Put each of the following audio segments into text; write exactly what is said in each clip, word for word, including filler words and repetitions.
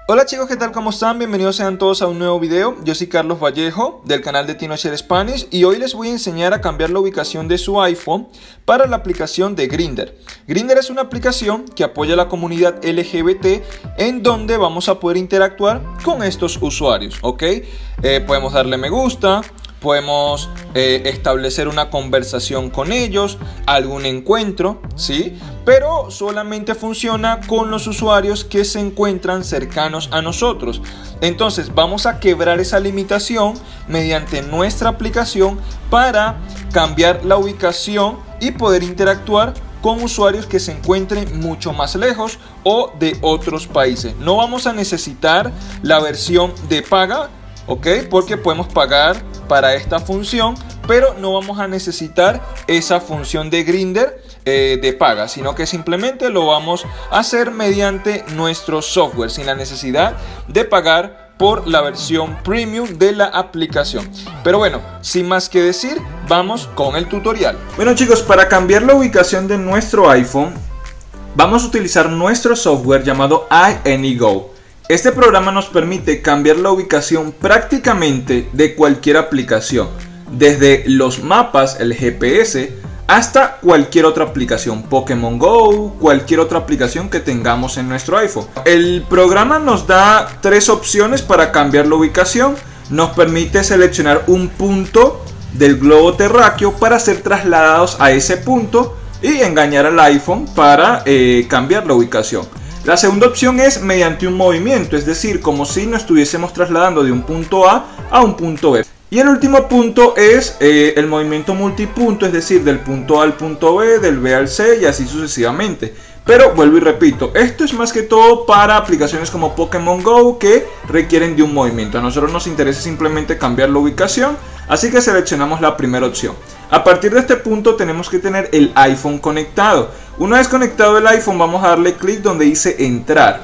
Hola chicos, ¿qué tal? ¿Cómo están? Bienvenidos sean todos a un nuevo video. Yo soy Carlos Vallejo del canal de TinoShare Spanish y hoy les voy a enseñar a cambiar la ubicación de su iPhone para la aplicación de Grindr. Grindr es una aplicación que apoya a la comunidad L G B T en donde vamos a poder interactuar con estos usuarios, ¿ok? Eh, podemos darle me gusta, podemos eh, establecer una conversación con ellos, algún encuentro, ¿sí? Pero solamente funciona con los usuarios que se encuentran cercanos a nosotros. Entonces vamos a quebrar esa limitación mediante nuestra aplicación para cambiar la ubicación y poder interactuar con usuarios que se encuentren mucho más lejos o de otros países. No vamos a necesitar la versión de paga, ¿ok? Porque podemos pagar para esta función, pero no vamos a necesitar esa función de Grindr eh, de paga, sino que simplemente lo vamos a hacer mediante nuestro software sin la necesidad de pagar por la versión premium de la aplicación. Pero bueno, sin más que decir, vamos con el tutorial. Bueno chicos, para cambiar la ubicación de nuestro iPhone vamos a utilizar nuestro software llamado iAnyGo. Este programa nos permite cambiar la ubicación prácticamente de cualquier aplicación, desde los mapas, el G P S, hasta cualquier otra aplicación, Pokémon Go, cualquier otra aplicación que tengamos en nuestro iPhone. El programa nos da tres opciones para cambiar la ubicación. Nos permite seleccionar un punto del globo terráqueo para ser trasladados a ese punto y engañar al iPhone para eh, cambiar la ubicación. La segunda opción es mediante un movimiento, es decir, como si nos estuviésemos trasladando de un punto A a un punto B. Y el último punto es eh, el movimiento multipunto, es decir, del punto A al punto B, del B al C y así sucesivamente. Pero vuelvo y repito, esto es más que todo para aplicaciones como Pokémon Go que requieren de un movimiento. A nosotros nos interesa simplemente cambiar la ubicación, así que seleccionamos la primera opción. A partir de este punto tenemos que tener el iPhone conectado. Una vez conectado el iPhone vamos a darle clic donde dice entrar.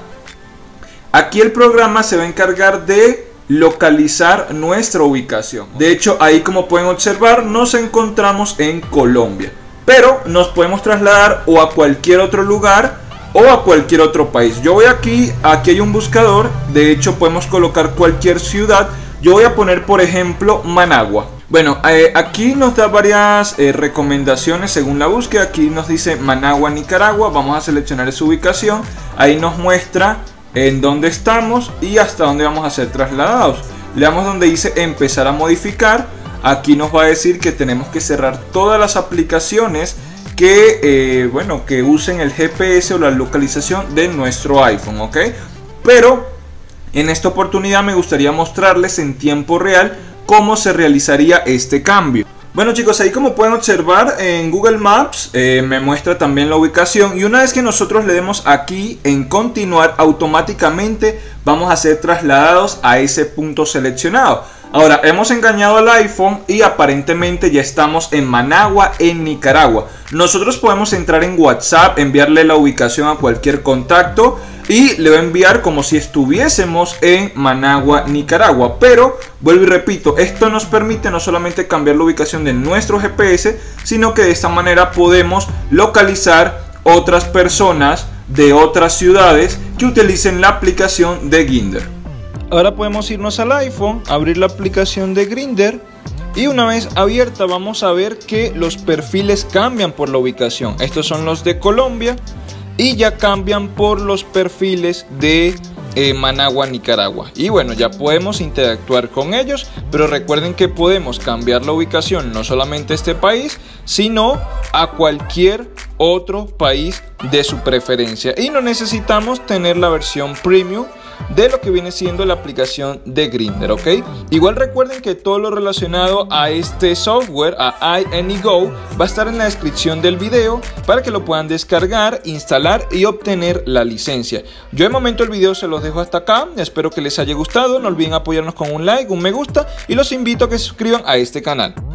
Aquí el programa se va a encargar de localizar nuestra ubicación. De hecho, ahí como pueden observar nos encontramos en Colombia, pero nos podemos trasladar o a cualquier otro lugar o a cualquier otro país. Yo voy aquí, aquí hay un buscador, de hecho podemos colocar cualquier ciudad. Yo voy a poner por ejemplo Managua. Bueno, eh, aquí nos da varias eh, recomendaciones según la búsqueda. Aquí nos dice Managua, Nicaragua. Vamos a seleccionar esa ubicación. Ahí nos muestra en dónde estamos y hasta dónde vamos a ser trasladados. Le damos donde dice empezar a modificar. Aquí nos va a decir que tenemos que cerrar todas las aplicaciones que, eh, bueno, que usen el G P S o la localización de nuestro iPhone, ¿ok? Pero en esta oportunidad me gustaría mostrarles en tiempo real cómo se realizaría este cambio. Bueno chicos, ahí como pueden observar en Google Maps eh, me muestra también la ubicación y una vez que nosotros le demos aquí en continuar, automáticamente vamos a ser trasladados a ese punto seleccionado. Ahora hemos engañado al iPhone y aparentemente ya estamos en Managua, en Nicaragua. Nosotros podemos entrar en WhatsApp, enviarle la ubicación a cualquier contacto y le va a enviar como si estuviésemos en Managua, Nicaragua. Pero vuelvo y repito, esto nos permite no solamente cambiar la ubicación de nuestro G P S, sino que de esta manera podemos localizar otras personas de otras ciudades que utilicen la aplicación de Grindr. Ahora podemos irnos al iPhone, abrir la aplicación de Grindr y una vez abierta vamos a ver que los perfiles cambian por la ubicación. Estos son los de Colombia y ya cambian por los perfiles de eh, Managua, Nicaragua. Y bueno, ya podemos interactuar con ellos, pero recuerden que podemos cambiar la ubicación no solamente a este país, sino a cualquier otro país de su preferencia. Y no necesitamos tener la versión premium de lo que viene siendo la aplicación de Grindr, ¿ok? Igual recuerden que todo lo relacionado a este software, a iAnyGo, va a estar en la descripción del video para que lo puedan descargar, instalar y obtener la licencia. Yo de momento el video se los dejo hasta acá, espero que les haya gustado, no olviden apoyarnos con un like, un me gusta y los invito a que se suscriban a este canal.